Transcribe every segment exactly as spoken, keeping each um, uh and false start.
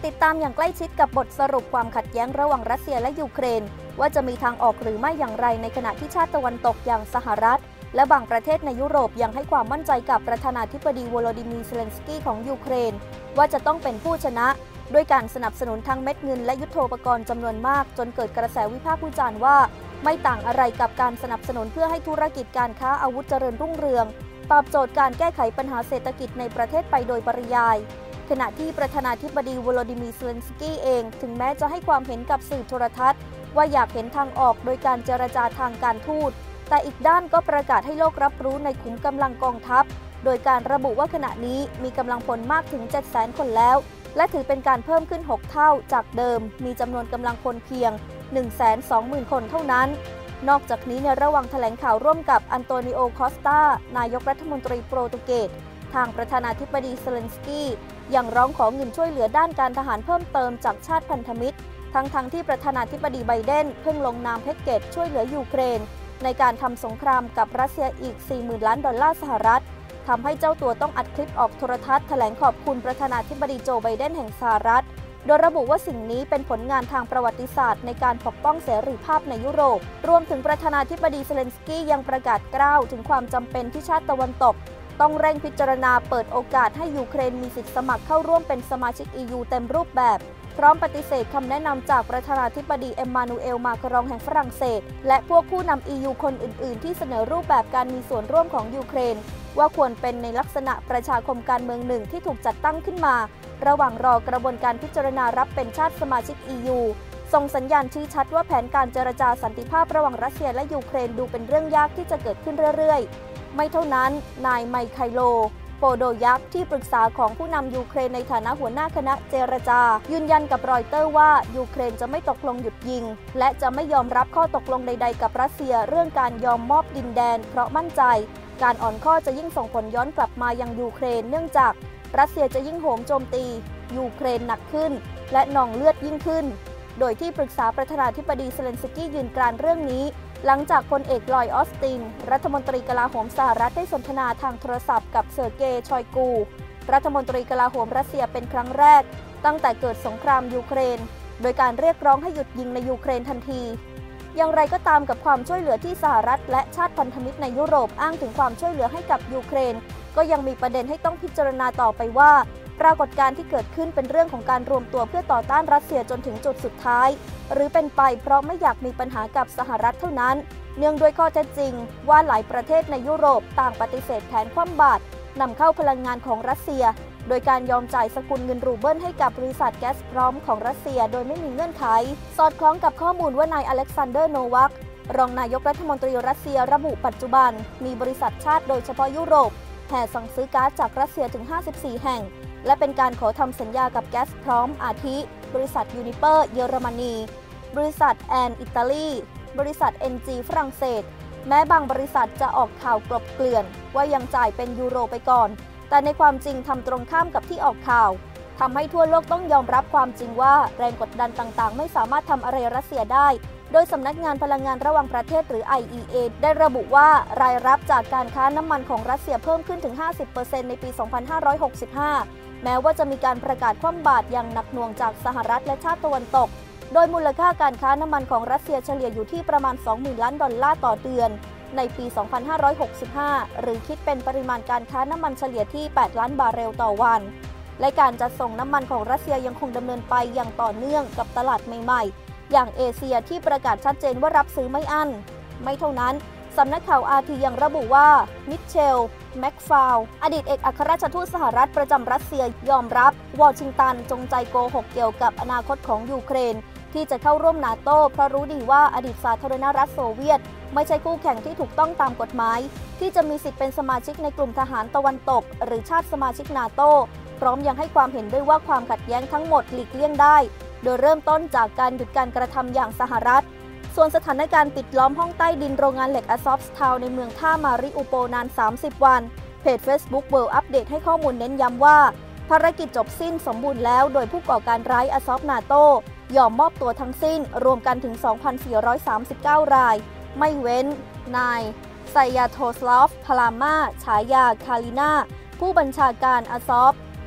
ติดตามอย่างใกล้ชิดกับบทสรุปความขัดแย้งระหว่างรัสเซียและยูเครนว่าจะมีทางออกหรือไม่อย่างไรในขณะที่ชาติตะวันตกอย่างสหรัฐและบางประเทศในยุโรปยังให้ความมั่นใจกับประธานาธิบดีโวโลดิมีร์ เซเลนสกี้ของยูเครนว่าจะต้องเป็นผู้ชนะด้วยการสนับสนุนทั้งเม็ดเงินและยุทโธปกรณ์จำนวนมากจนเกิดกระแสวิพากษ์วิจารณ์ว่าไม่ต่างอะไรกับการสนับสนุนเพื่อให้ธุรกิจการค้าอาวุธเจริญรุ่งเรืองตอบโจทย์การแก้ไขปัญหาเศรษฐกิจในประเทศไปโดยปริยายขณะที่ประธานาธิบดีโวโลดิมีร์ เซเลนสกี้เองถึงแม้จะให้ความเห็นกับสื่อโทรทัศน์ว่าอยากเห็นทางออกโดยการเจรจาทางการทูตแต่อีกด้านก็ประกาศให้โลกรับรู้ในขุมกำลังกองทัพโดยการระบุว่าขณะนี้มีกำลังพลมากถึง เจ็ดแสน คนแล้วและถือเป็นการเพิ่มขึ้นหกเท่าจากเดิมมีจำนวนกำลังพลเพียง หนึ่งแสนสองหมื่น คนเท่านั้นนอกจากนี้ในระหว่างแถลงข่าวร่วมกับอันโตนิโอ คอสตานายกรัฐมนตรีโปรตุเกสทางประธานาธิบดีเซเลนสกี้ยังร้องขอเงินช่วยเหลือด้านการทหารเพิ่มเติมจากชาติพันธมิตรทั้งๆ ท, ที่ประธานาธิบดีไบเดนเพิ่งลงนามแพ็กเกจช่วยเหลือยูเครนในการทำสงครามกับรัสเซียอีก สี่หมื่น ล้านดอลลาร์สหรัฐทำให้เจ้าตัวต้องอัดคลิปออกโทรทัศน์แถลงขอบคุณประธานาธิบดีโจไบเดนแห่งสหรัฐโดยระบุว่าสิ่งนี้เป็นผลงานทางประวัติศาสตร์ในการปกป้องเสรีภาพในยุโรปรวมถึงประธานาธิบดีเซเลนสกี้ยังประกาศกล้าวถึงความจำเป็นที่ชาติตะวันตกต้องเร่งพิจารณาเปิดโอกาสให้ยูเครนมีสิทธิสมัครเข้าร่วมเป็นสมาชิก อี ยู เต็มรูปแบบพร้อมปฏิเสธคำแนะนำจากประธานาธิบดีเอ็มมานูเอล มาครองแห่งฝรั่งเศสและพวกผู้นำ อี ยู คนอื่นๆที่เสนอรูปแบบการมีส่วนร่วมของยูเครนว่าควรเป็นในลักษณะประชาคมการเมืองหนึ่งที่ถูกจัดตั้งขึ้นมาระหว่างรอกระบวนการพิจารณารับเป็นชาติสมาชิก อี ยู ส่งสัญญาณชี้ชัดว่าแผนการเจรจาสันติภาพระหว่างรัสเซียและยูเครนดูเป็นเรื่องยากที่จะเกิดขึ้นเรื่อยๆไม่เท่านั้นนายไมไคโลโปโดยักที่ปรึกษาของผู้นำยูเครนในฐานะหัวหน้าคณะเจรจายืนยันกับรอยเตอร์ว่ายูเครนจะไม่ตกลงหยุดยิงและจะไม่ยอมรับข้อตกลงใดๆกับรัสเซียเรื่องการยอมมอบดินแดนเพราะมั่นใจการอ่อนข้อจะยิ่งส่งผลย้อนกลับมายังยูเครนเนื่องจากรัสเซียจะยิ่งโหมโจมตียูเครนหนักขึ้นและนองเลือดยิ่งขึ้นโดยที่ปรึกษาประธานาธิบดีเซเลนสกี้ยืนกรานเรื่องนี้หลังจากพลเอกลอยออสตินรัฐมนตรีกลาโหมสหรัฐได้สนทนาทางโทรศัพท์กับเซอร์เกย์ชอยกูรัฐมนตรีกลาโหมรัสเซียเป็นครั้งแรกตั้งแต่เกิดสงครามยูเครนโดยการเรียกร้องให้หยุดยิงในยูเครนทันทีอย่างไรก็ตามกับความช่วยเหลือที่สหรัฐและชาติพันธมิตรในยุโรปอ้างถึงความช่วยเหลือให้กับยูเครนก็ยังมีประเด็นให้ต้องพิจารณาต่อไปว่าปรากฏการณ์ที่เกิดขึ้นเป็นเรื่องของการรวมตัวเพื่อต่อต้านรัสเซียจนถึงจุดสุดท้ายหรือเป็นไปเพราะไม่อยากมีปัญหากับสหรัฐเท่านั้นเนื่องด้วยข้อเท็จจริงว่าหลายประเทศในยุโรปต่างปฏิเสธแผนคว่ำบาตรนำเข้าพลังงานของรัสเซียโดยการยอมจ่ายสกุลเงินรูเบิลให้กับบริษัทแก๊สพร้อมของรัสเซียโดยไม่มีเงื่อนไขสอดคล้องกับข้อมูลว่านายอเล็กซานเดอร์โนวัครองนายกรัฐมนตรีรัสเซียระบุปัจจุบันมีบริษัทชาติโดยเฉพาะยุโรปแห่สั่งซื้อก๊าซจากรัสเซียถึงห้าสิบสี่แห่งและเป็นการขอทำสัญญากับแก๊สพร้อมอาทิบริษัทยูนิเปอร์เยอรมนีบริษัทแอนอิตาลีบริษัท เอ็น จี ฝรั่งเศสแม้บางบริษัทจะออกข่าวกลบเกลื่อนว่ายังจ่ายเป็นยูโรไปก่อนแต่ในความจริงทำตรงข้ามกับที่ออกข่าวทำให้ทั่วโลกต้องยอมรับความจริงว่าแรงกดดันต่างๆไม่สามารถทำอะไรรัสเซียได้โดยสำนักงานพลังงานระหว่างประเทศหรือ ไอ อี เอ ได้ระบุว่ารายรับจากการค้าน้ำมันของรัสเซียเพิ่มขึ้นถึง ห้าสิบเปอร์เซ็นต์ ในปี สองพันห้าร้อยหกสิบห้า แม้ว่าจะมีการประกาศคว่ำบาตรอย่างหนักหน่วงจากสหรัฐและชาติตะวันตกโดยมูลค่าการค้าน้ำมันของรัสเซียเฉลี่ยอยู่ที่ประมาณ สองหมื่น ล้านดอลลาร์ต่อเดือนในปี สองพันห้าร้อยหกสิบห้า หรือคิดเป็นปริมาณการค้าน้ำมันเฉลี่ยที่ แปด ล้านบาร์เรลต่อวันและการจัดส่งน้ำมันของรัสเซียยังคงดำเนินไปอย่างต่อเนื่องกับตลาดใหม่ๆอย่างเอเชียที่ประกาศชัดเจนว่ารับซื้อไม่อั้นไม่เท่านั้นสำนักข่าว อาร์ ที ยังระบุว่ามิเชลแม็กฟาวอดีตเอกอัครราชทูตสหรัฐประจำรัสเซียยอมรับวอชิงตันจงใจโกหกเกี่ยวกับอนาคตของยูเครนที่จะเข้าร่วมนาโต้เพราะรู้ดีว่าอดีตสาธารณรัฐโซเวียตไม่ใช่คู่แข่งที่ถูกต้องตามกฎหมายที่จะมีสิทธิ์เป็นสมาชิกในกลุ่มทหารตะวันตกหรือชาติสมาชิกนาโต้พร้อมยังให้ความเห็นด้วยว่าความขัดแย้งทั้งหมดหลีกเลี่ยงได้โดยเริ่มต้นจากการหยุดการกระทำอย่างสหรัฐส่วนสถานการณ์ปิดล้อมห้องใต้ดินโรงงานเหล็กอาซอฟสทาวในเมืองท่ามาริอุโปนานสามสิบวันเพจ Facebook World อัปเดตให้ข้อมูลเน้นย้ำว่าภารกิจจบสิ้นสมบูรณ์แล้วโดยผู้ก่อการร้ายอาซอฟนาโต้ยอมมอบตัวทั้งสิ้นรวมกันถึง สองพันสี่ร้อยสามสิบเก้า รายไม่เว้นนาย ไซยาโทสลอฟ พาลามาฉายา คาลินาผู้บัญชาการอาซอฟ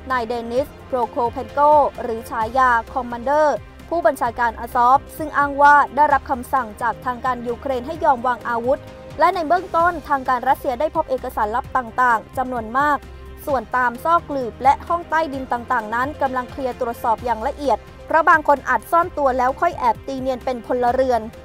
นายเดนิส โปรโคเพนโกหรือฉายาคอมมานเดอร์ผู้บัญชาการอาซอฟซึ่งอ้างว่าได้รับคำสั่งจากทางการยูเครนให้ยอมวางอาวุธและในเบื้องต้นทางการรัสเซียได้พบเอกสารลับต่างๆจำนวนมากส่วนตามซอกหลืบและห้องใต้ดินต่างๆนั้นกำลังเคลียร์ตรวจสอบอย่างละเอียดเพราะบางคนอาจซ่อนตัวแล้วค่อยแอบตีเนียนเป็นพลเรือน